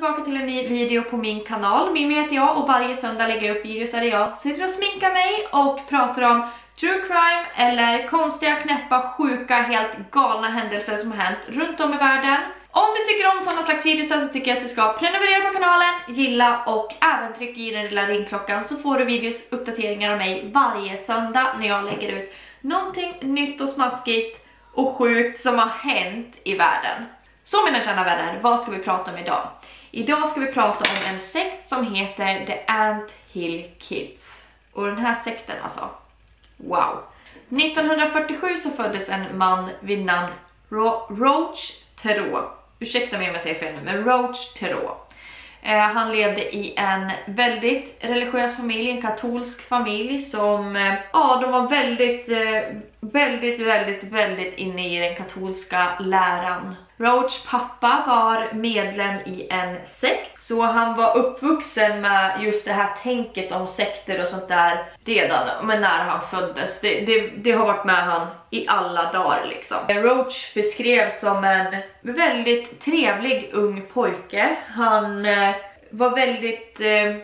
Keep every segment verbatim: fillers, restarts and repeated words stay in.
tillbaka till en ny video på min kanal. Mimmi heter jag och varje söndag lägger jag upp videos där jag sitter och sminkar mig och pratar om true crime eller konstiga, knäppa, sjuka, helt galna händelser som har hänt runt om i världen. Om du tycker om sådana slags videos så tycker jag att du ska prenumerera på kanalen, gilla och även trycka i den lilla ringklockan så får du videos, uppdateringar av mig varje söndag när jag lägger ut någonting nytt och smaskigt och sjukt som har hänt i världen. Så mina kära vänner, vad ska vi prata om idag? Idag ska vi prata om en sekt som heter The Ant Hill Kids. Och den här sekten alltså, wow. nittonhundrafyrtiosju så föddes en man vid namn Ro Roach Theroux. Ursäkta mig om jag säger fel nu, men Roach Theroux. Eh, han levde i en väldigt religiös familj, en katolsk familj som, eh, ja, de var väldigt, eh, väldigt, väldigt, väldigt inne i den katolska läran. Roachs pappa var medlem i en sekt, så han var uppvuxen med just det här tänket om sekter och sånt där redan, men när han föddes. Det, det, det har varit med han i alla dagar liksom. Roach beskrevs som en väldigt trevlig ung pojke. Han eh, var väldigt eh,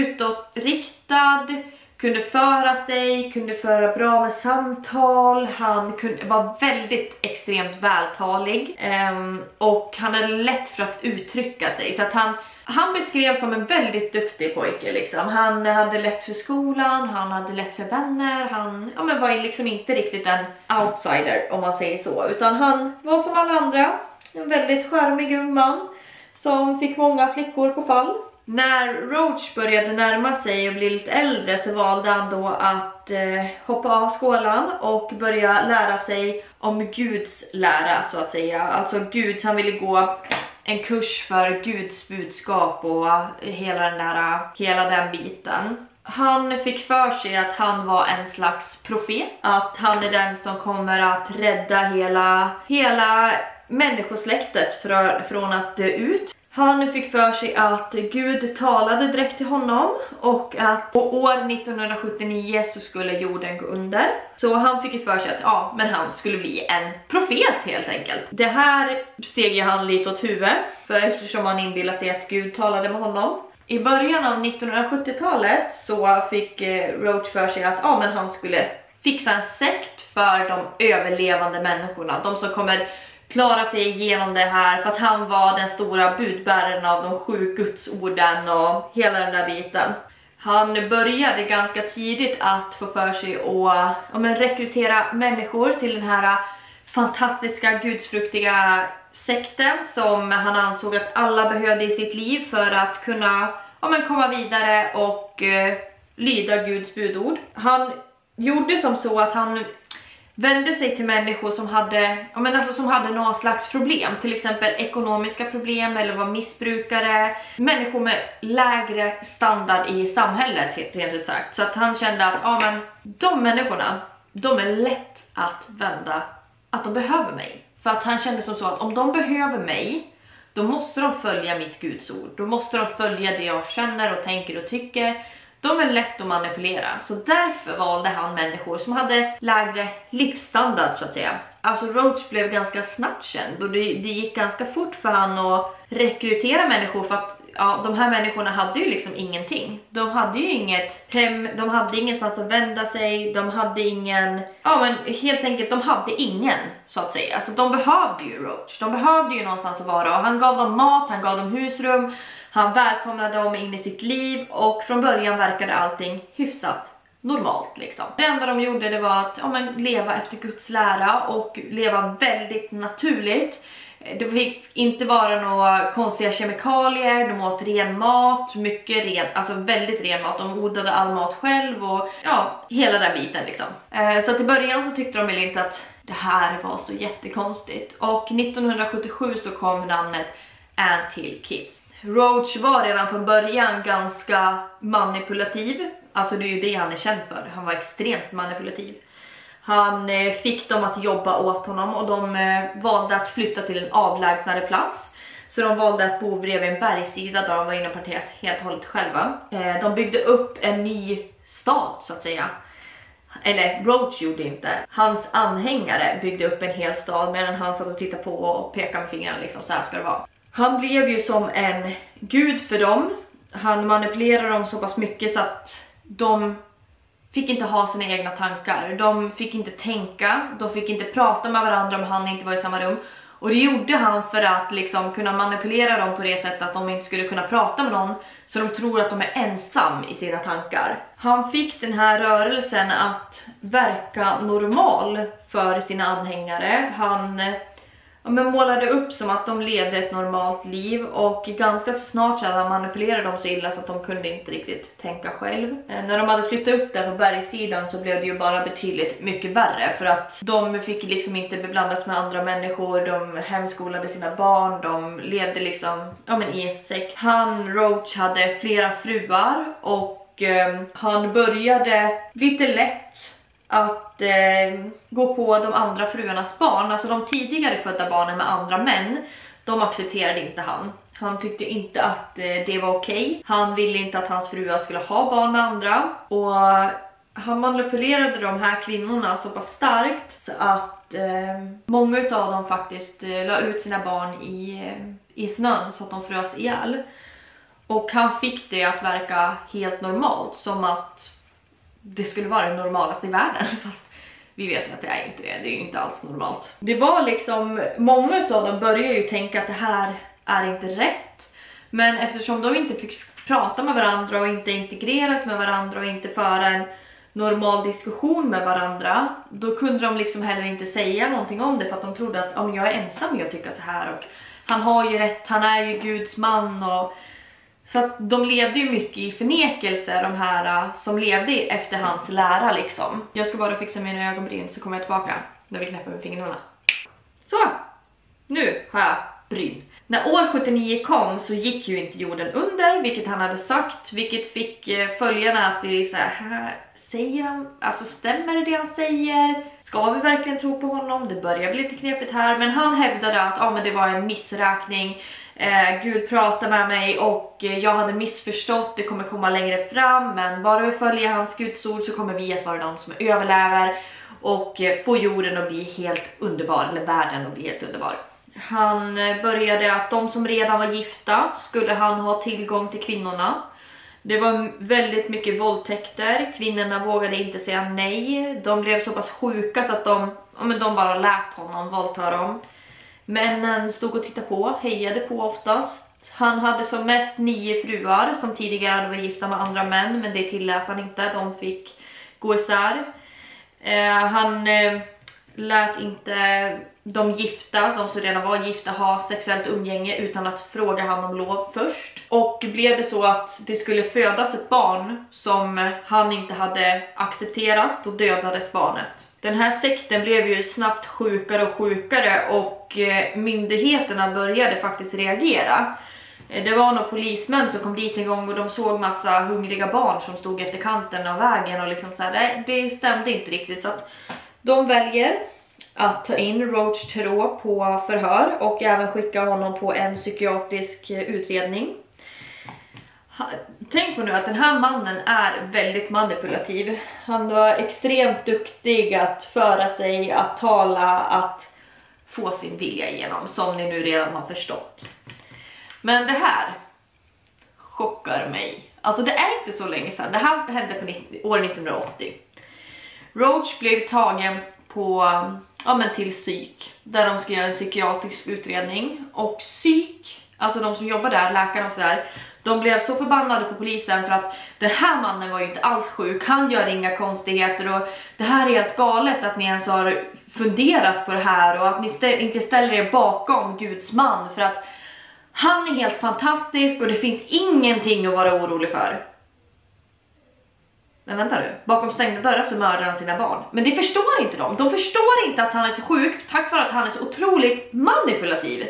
utåtriktad, kunde föra sig, kunde föra bra med samtal, han kunde, var väldigt extremt vältalig um, och han hade lätt för att uttrycka sig. Så att han, han beskrevs som en väldigt duktig pojke liksom. Han hade lätt för skolan, han hade lätt för vänner, han ja, men var liksom inte riktigt en outsider om man säger så. Utan han var som alla andra, en väldigt charmig ung man som fick många flickor på fall. När Roach började närma sig och bli lite äldre så valde han då att eh, hoppa av skolan och börja lära sig om Guds lära så att säga. Alltså Gud, han ville gå en kurs för Guds budskap och hela den där, hela den biten. Han fick för sig att han var en slags profet, att han är den som kommer att rädda hela, hela människosläktet för, från att dö ut. Han fick för sig att Gud talade direkt till honom och att på år nittonhundrasjuttionio så skulle jorden gå under. Så han fick för sig att ja, men han skulle bli en profet helt enkelt. Det här steg ju han lite åt huvudet, för eftersom han inbillade sig att Gud talade med honom. I början av nittonhundrasjuttiotalet så fick Roach för sig att ja, men han skulle fixa en sekt för de överlevande människorna. De som kommer klara sig igenom det här, för att han var den stora budbäraren av de sju gudsorden och hela den där biten. Han började ganska tidigt att få för sig att ja, men rekrytera människor till den här fantastiska gudsfruktiga sekten som han ansåg att alla behövde i sitt liv för att kunna ja, men komma vidare och eh, lyda Guds budord. Han gjorde som så att han vände sig till människor som hade, ja men alltså som hade några slags problem, till exempel ekonomiska problem eller var missbrukare, människor med lägre standard i samhället rent ut sagt. Så att han kände att ja men de människorna, de är lätt att vända, att de behöver mig. För att han kände som så att om de behöver mig, då måste de följa mitt Guds ord, då måste de följa det jag känner och tänker och tycker. De är lätt att manipulera, så därför valde han människor som hade lägre livsstandard så att säga. Alltså Roach blev ganska snabbt känd och det, det gick ganska fort för han att rekrytera människor, för att ja, de här människorna hade ju liksom ingenting. De hade ju inget hem, de hade ingenstans att vända sig, de hade ingen, ja men helt enkelt de hade ingen så att säga. Alltså de behövde ju Roach, de behövde ju någonstans att vara och han gav dem mat, han gav dem husrum. Han välkomnade dem in i sitt liv och från början verkade allting hyfsat normalt liksom. Det enda de gjorde det var att ja, men, leva efter Guds lära och leva väldigt naturligt. Det fick inte vara några konstiga kemikalier, de åt ren mat, mycket ren, alltså väldigt ren mat. De odlade all mat själv och ja, hela den biten liksom. Eh, så att i början så tyckte de väl inte att det här var så jättekonstigt. Och nittonhundrasjuttiosju så kom namnet Ant Hill Kids. Roach var redan från början ganska manipulativ. Alltså det är ju det han är känd för. Han var extremt manipulativ. Han eh, fick dem att jobba åt honom och de eh, valde att flytta till en avlägsnare plats. Så de valde att bo bredvid en bergssida där de var inom parentes helt och hållet själva. Eh, de byggde upp en ny stad så att säga. Eller Roach gjorde inte. Hans anhängare byggde upp en hel stad medan han satt och tittade på och pekade med fingrarna liksom, så här ska det vara. Han blev ju som en gud för dem. Han manipulerade dem så pass mycket så att de fick inte ha sina egna tankar. De fick inte tänka, de fick inte prata med varandra om han inte var i samma rum. Och det gjorde han för att liksom kunna manipulera dem på det sättet att de inte skulle kunna prata med någon, så de tror att de är ensam i sina tankar. Han fick den här rörelsen att verka normal för sina anhängare. Han ja, men målade upp som att de levde ett normalt liv, och ganska snart så hade han manipulerat dem så illa så att de kunde inte riktigt tänka själv. Eh, när de hade flyttat upp där på bergssidan så blev det ju bara betydligt mycket värre, för att de fick liksom inte beblandas med andra människor, de hemskolade sina barn, de levde liksom ja, men i en sekt. Han, Roach, hade flera fruar, och eh, han började lite lätt att eh, gå på de andra fruarnas barn. Alltså de tidigare födda barnen med andra män, de accepterade inte han. Han tyckte inte att eh, det var okej. Han ville inte att hans fruar skulle ha barn med andra. Och han manipulerade de här kvinnorna så pass starkt så att eh, många av dem faktiskt eh, la ut sina barn i, eh, i snön så att de frös ihjäl. Och han fick det att verka helt normalt, som att det skulle vara det normalaste i världen, fast vi vet ju att det är inte det, det är ju inte alls normalt. Det var liksom, många av dem började ju tänka att det här är inte rätt, men eftersom de inte fick prata med varandra och inte integreras med varandra och inte föra en normal diskussion med varandra, då kunde de liksom heller inte säga någonting om det, för att de trodde att om jag är ensam jag tycker så här, och han har ju rätt, han är ju Guds man. Och så att de levde ju mycket i förnekelse, de här som levde efter hans lära liksom. Jag ska bara fixa mina ögonbryn så kommer jag tillbaka när vi knäpper med fingrarna. Så, nu har jag bryn. När år sjuttionio kom så gick ju inte jorden under, vilket han hade sagt, vilket fick följarna att bli så här, säger han, alltså stämmer det det han säger? Ska vi verkligen tro på honom? Det börjar bli lite knepigt här, men han hävdade att ja, men det var en missräkning. Eh, Gud pratade med mig och jag hade missförstått, det kommer komma längre fram, men bara vi följer hans Guds ord så kommer vi att vara de som överlever och eh, få jorden att bli helt underbar, eller världen att bli helt underbar. Han började att de som redan var gifta skulle han ha tillgång till kvinnorna. Det var väldigt mycket våldtäkter, kvinnorna vågade inte säga nej, de blev så pass sjuka så att de, ja, men de bara lät honom våldta dem. Männen stod och tittade på, hejade på oftast. Han hade som mest nio fruar som tidigare hade varit gifta med andra män, men det tillät han inte, de fick gå isär. Eh, han eh, lät inte de gifta, de som redan var gifta, ha sexuellt umgänge utan att fråga han om lov först. Och blev det så att det skulle födas ett barn som han inte hade accepterat, och dödades barnet. Den här sekten blev ju snabbt sjukare och sjukare, och myndigheterna började faktiskt reagera. Det var några polismän som kom dit en gång och de såg massa hungriga barn som stod efter kanten av vägen, och liksom så här, det, det stämde inte riktigt, så att de väljer att ta in Roach Theroux på förhör och även skicka honom på en psykiatrisk utredning. Tänk på nu att den här mannen är väldigt manipulativ. Han var extremt duktig att föra sig, att tala, att få sin vilja igenom, som ni nu redan har förstått. Men det här chockar mig. Alltså det är inte så länge sedan. Det här hände på år nittonhundraåttio. Roach blev tagen på, ja men till psyk, där de ska göra en psykiatrisk utredning. Och psyk, alltså de som jobbar där, läkarna och sådär, de blev så förbannade på polisen för att den här mannen var ju inte alls sjuk, han gör inga konstigheter och det här är helt galet att ni ens har funderat på det här och att ni stä- inte ställer er bakom Guds man, för att han är helt fantastisk och det finns ingenting att vara orolig för. Men vänta nu, bakom stängda dörrar så mördar han sina barn. Men det förstår inte de, de förstår inte att han är så sjuk tack vare att han är så otroligt manipulativ.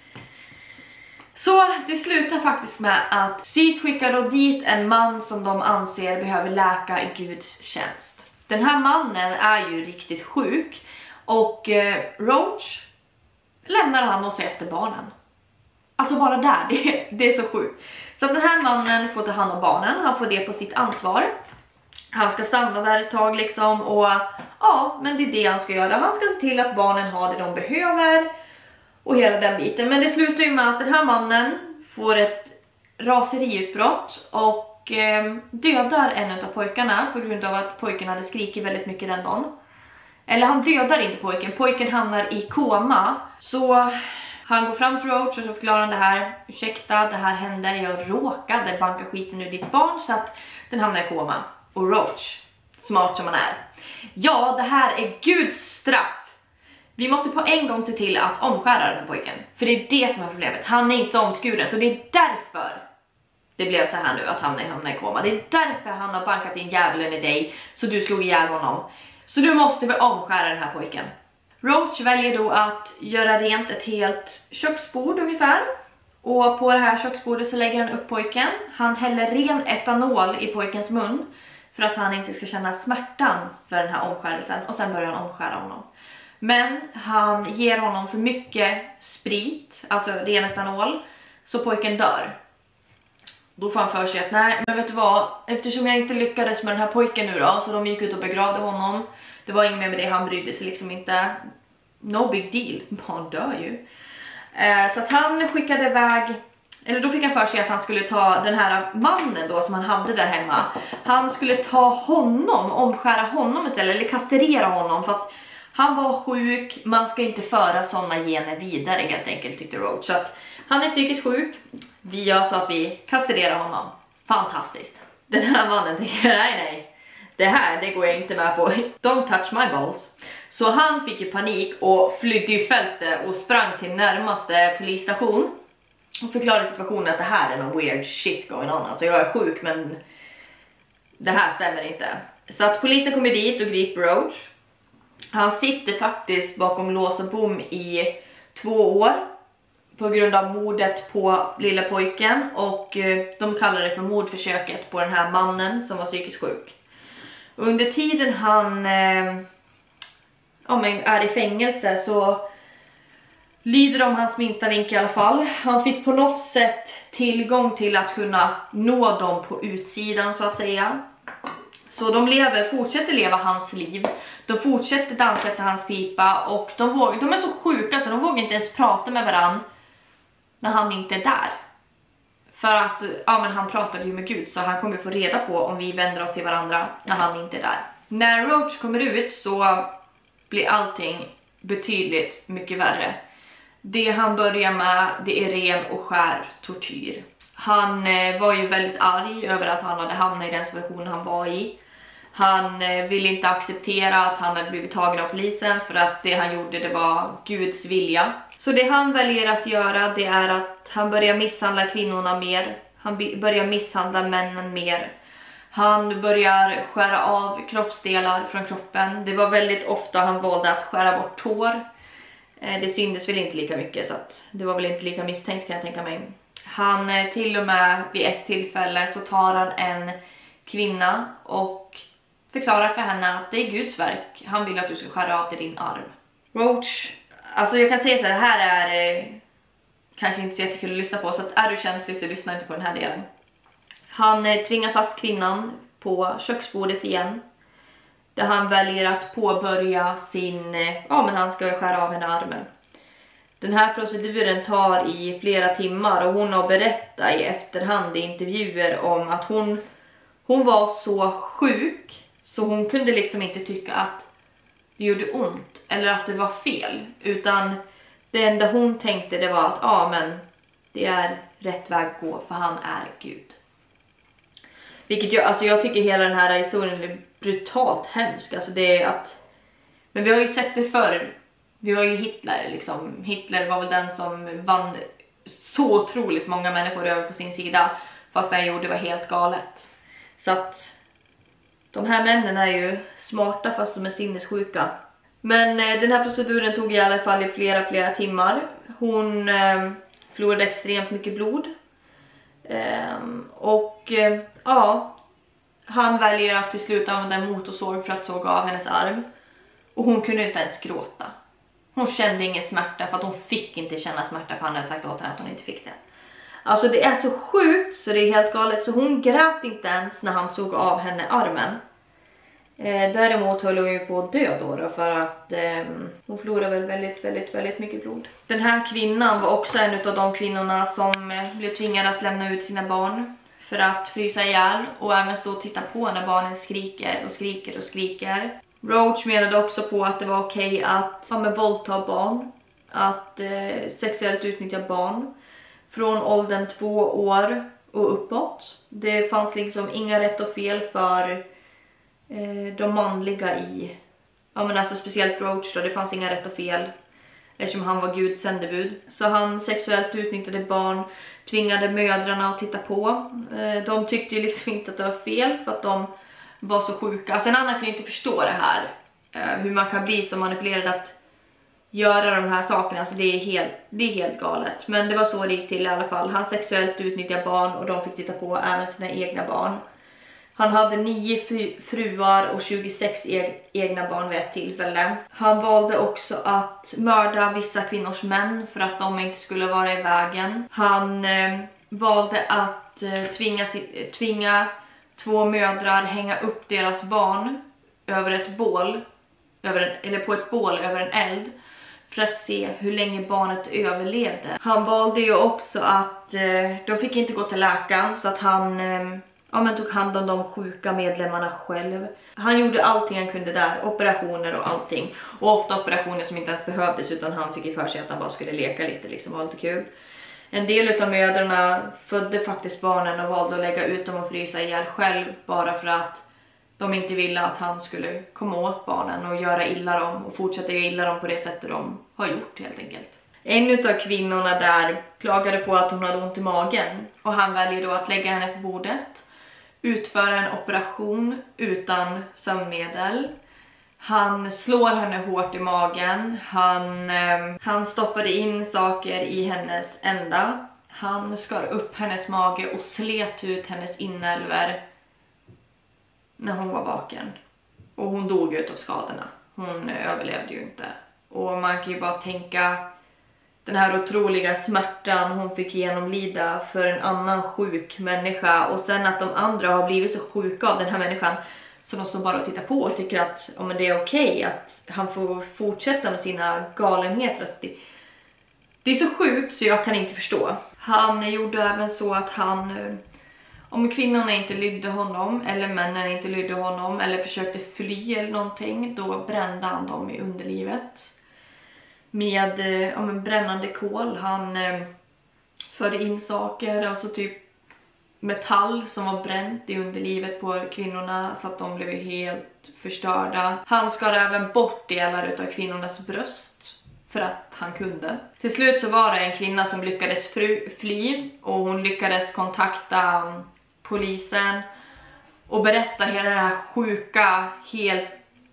Så det slutar faktiskt med att psyk skickar då dit en man som de anser behöver läka i Guds tjänst. Den här mannen är ju riktigt sjuk och eh, Roach lämnar han och ser efter barnen. Alltså bara där, det, det är så sjukt. Så att den här mannen får ta hand om barnen, han får det på sitt ansvar. Han ska stanna där ett tag liksom och ja, men det är det han ska göra. Han ska se till att barnen har det de behöver. och hela den biten. Men det slutar ju med att den här mannen får ett raseriutbrott och eh, dödar en av pojkarna på grund av att pojken hade skrikit väldigt mycket den dagen. Eller han dödar inte pojken, pojken hamnar i koma. Så han går fram till Roach och så förklarar han det här. Ursäkta, det här hände, jag råkade banka skiten ur ditt barn så att den hamnar i koma. Och Roach, smart som han är: ja, det här är Guds straff. Vi måste på en gång se till att omskära den här pojken. För det är det som är problemet. Han är inte omskuren, så det är därför det blev så här nu att han hamnar i koma. Det är därför han har bankat in djävulen i dig, så du slog ihjäl honom. Så du måste väl omskära den här pojken. Roach väljer då att göra rent ett helt köksbord ungefär. Och på det här köksbordet så lägger han upp pojken. Han häller ren etanol i pojkens mun för att han inte ska känna smärtan för den här omskärelsen. Och sen börjar han omskära honom. Men han ger honom för mycket sprit, alltså ren etanol, så pojken dör. Då får han för sig att nej, men vet du vad, eftersom jag inte lyckades med den här pojken nu då, så de gick ut och begravde honom. Det var inget mer med det, han brydde sig liksom inte. No big deal, barn dör ju. Eh, så att han skickade iväg, eller då fick han för sig att han skulle ta den här mannen då som han hade där hemma. Han skulle ta honom, omskära honom istället, eller kastrera honom för att han var sjuk, man ska inte föra sådana gener vidare helt enkelt, tyckte Roach. Så att han är psykiskt sjuk, vi gör så att vi kastrerar honom. Fantastiskt. Den här mannen tänkte, nej nej, det här det går jag inte med på. Don't touch my balls. Så han fick ju panik och flydde i fältet och sprang till närmaste polisstation. Och förklarade situationen att det här är någon weird shit going on. Alltså jag är sjuk men det här stämmer inte. Så att polisen kommer dit och griper Roach. Han sitter faktiskt bakom lås och bom i två år på grund av mordet på lilla pojken. Och de kallar det för mordförsöket på den här mannen som var psykiskt sjuk. Under tiden han eh, ja, men är i fängelse så lyder de hans minsta vink i alla fall. Han fick på något sätt tillgång till att kunna nå dem på utsidan så att säga. Så de lever, fortsätter leva hans liv. De fortsätter dansa efter hans pipa. Och de, vågar, de är så sjuka så de vågar inte ens prata med varann när han inte är där. För att ja, men han pratade ju med Gud, så han kommer få reda på om vi vänder oss till varandra när han inte är där. När Roach kommer ut så blir allting betydligt mycket värre. Det han börjar med, det är ren och skär tortyr. Han eh, var ju väldigt arg över att han hade hamnat i den situationen han var i. Han eh, ville inte acceptera att han hade blivit tagen av polisen för att det han gjorde det var Guds vilja. Så det han väljer att göra det är att han börjar misshandla kvinnorna mer. Han börjar misshandla männen mer. Han börjar skära av kroppsdelar från kroppen. Det var väldigt ofta han valde att skära bort tår. Eh, det syndes väl inte lika mycket så att det var väl inte lika misstänkt kan jag tänka mig. Han eh, till och med vid ett tillfälle så tar han en kvinna och förklarar för henne att det är Guds verk. Han vill att du ska skära av till din arm. Roach, alltså jag kan säga så här, det här är eh, kanske inte så jättekul att lyssna på, så att är du känslig så lyssna inte på den här delen. Han eh, tvingar fast kvinnan på köksbordet igen. Där han väljer att påbörja sin, eh, ja men han ska skära av henne armen. Den här proceduren tar i flera timmar och hon har berättat i efterhand i intervjuer om att hon, hon var så sjuk så hon kunde liksom inte tycka att det gjorde ont eller att det var fel. Utan det enda hon tänkte det var att ja men det är rätt väg att gå för han är Gud. Vilket jag, alltså jag tycker hela den här historien är brutalt hemsk. Alltså det är att, men vi har ju sett det förr. Vi har ju Hitler liksom. Hitler var väl den som vann så otroligt många människor över på sin sida. Fast det han gjorde var helt galet. Så att de här männen är ju smarta fast de är sinnessjuka. Men eh, den här proceduren tog i alla fall i flera flera timmar. Hon eh, förlorade extremt mycket blod. Eh, och eh, ja, han väljer att till slut använda en motorsåg för att såga av hennes arm. Och hon kunde inte ens gråta. Hon kände ingen smärta för att hon fick inte känna smärta för han hade sagt åt henne att hon inte fick det. Alltså det är så sjukt så det är helt galet. Så hon grät inte ens när han såg av henne armen. Eh, däremot höll hon ju på att dö då, då för att eh, hon förlorade väl väldigt, väldigt, väldigt mycket blod. Den här kvinnan var också en av de kvinnorna som eh, blev tvingade att lämna ut sina barn för att frysa ihjäl och även stå och titta på när barnen skriker och skriker och skriker. Roach menade också på att det var okej att ja, med våldta barn, att eh, sexuellt utnyttja barn från åldern två år och uppåt. Det fanns liksom inga rätt och fel för eh, de manliga i, ja men alltså speciellt Roach då, det fanns inga rätt och fel eftersom han var Guds sändebud. Så han sexuellt utnyttjade barn, tvingade mödrarna att titta på. Eh, de tyckte ju liksom inte att det var fel för att de var så sjuka. Alltså en annan kan ju inte förstå det här. Eh, hur man kan bli så manipulerad att göra de här sakerna. Alltså det är, helt, det är helt galet. Men det var så det gick till i alla fall. Han sexuellt utnyttjade barn och de fick titta på även sina egna barn. Han hade nio fruar och tjugosex e egna barn vid ett tillfälle. Han valde också att mörda vissa kvinnors män för att de inte skulle vara i vägen. Han eh, valde att eh, tvinga, tvinga två mödrar hänga upp deras barn över ett bål, över en, eller på ett bål över en eld för att se hur länge barnet överlevde. Han valde ju också att eh, de fick inte gå till läkaren så att han eh, ja, men tog hand om de sjuka medlemmarna själv. Han gjorde allting han kunde där, operationer och allting. Och ofta operationer som inte ens behövdes utan han fick i för sig att han bara skulle leka lite liksom, var lite kul. En del av mödrarna födde faktiskt barnen och valde att lägga ut dem och frysa ihjäl själv bara för att de inte ville att han skulle komma åt barnen och göra illa dem och fortsätta göra illa dem på det sättet de har gjort helt enkelt. En av kvinnorna där klagade på att hon hade ont i magen och han väljer då att lägga henne på bordet, utföra en operation utan sömnmedel. Han slår henne hårt i magen. Han, eh, han stoppade in saker i hennes ända. Han skar upp hennes mage och slet ut hennes inälvor när hon var vaken. Och hon dog ut av skadorna. Hon eh, överlevde ju inte. Och man kan ju bara tänka den här otroliga smärtan hon fick genomlida för en annan sjuk människa. Och sen att de andra har blivit så sjuka av den här människan så de står bara och tittar på och tycker att ja, men det är okej okay, att han får fortsätta med sina galenheter. Alltså det, det är så sjukt så jag kan inte förstå. Han gjorde även så att han, om kvinnorna inte lydde honom eller männen inte lydde honom eller försökte fly eller någonting, då brände han dem i underlivet. Med ja, men brännande kol. Han eh, förde in saker, alltså typ metall som var bränt i underlivet på kvinnorna så att de blev helt förstörda. Han skar även bort delar av kvinnornas bröst för att han kunde. Till slut så var det en kvinna som lyckades fly och hon lyckades kontakta polisen och berätta hela den här sjuka, helt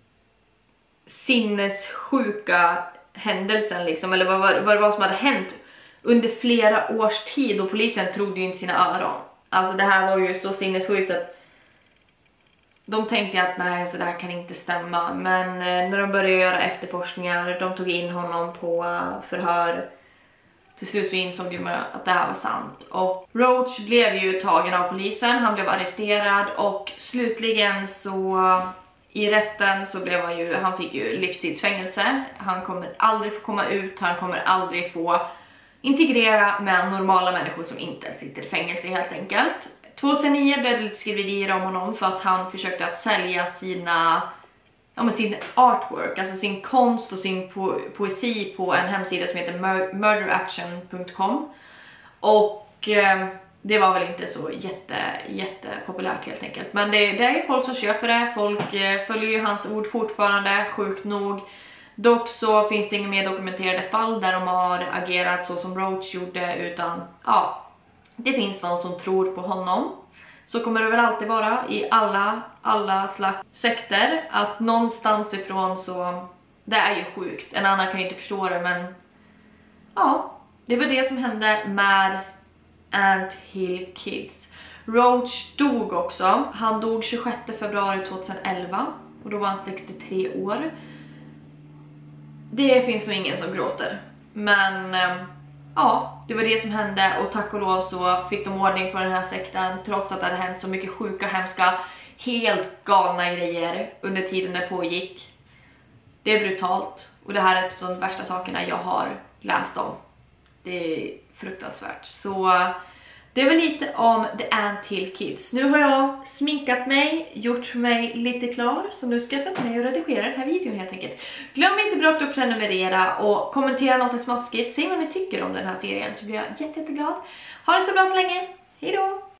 sinnessjuka händelsen liksom, eller vad, vad, vad det var som hade hänt under flera års tid och polisen trodde ju inte sina öron. Alltså det här var ju så sinnessjukt att de tänkte att nej, så det här kan inte stämma. Men eh, när de började göra efterforskningar, de tog in honom på uh, förhör. Till slut så insåg de att det här var sant. Och Roach blev ju tagen av polisen, han blev arresterad och slutligen så uh, i rätten så blev han ju, han fick ju livstidsfängelse. Han kommer aldrig få komma ut, han kommer aldrig få integrera med normala människor som inte sitter i fängelse helt enkelt. tjugohundranio blev det lite skriverier om honom för att han försökte att sälja sina, ja men sin artwork, alltså sin konst och sin po poesi på en hemsida som heter murder action punkt com. Och eh, det var väl inte så jätte, jätte populärt helt enkelt. Men det, det är folk som köper det, folk eh, följer ju hans ord fortfarande, sjukt nog. Dock så finns det inga mer dokumenterade fall där de har agerat så som Roach gjorde, utan ja, det finns någon som tror på honom. Så kommer det väl alltid vara i alla, alla slags sekter att någonstans ifrån så, det är ju sjukt. En annan kan ju inte förstå det, men ja, det var det som hände med Ant Hill Kids. Roach dog också. Han dog tjugosjätte februari tjugoelva och då var han sextiotre år. Det finns nog ingen som gråter. Men ja, det var det som hände och tack och lov så fick de ordning på den här sekten trots att det hade hänt så mycket sjuka, hemska, helt galna grejer under tiden det pågick. Det är brutalt. Och det här är ett av de värsta sakerna jag har läst om. Det är fruktansvärt. Så det var lite om The Ant-Hill Kids. Nu har jag sminkat mig, gjort mig lite klar. Så nu ska jag sätta mig och redigera den här videon helt enkelt. Glöm inte bort att prenumerera och kommentera något smaskigt. Säg vad ni tycker om den här serien så blir jag jätte, jätteglad. Ha det så bra så länge. Hej då!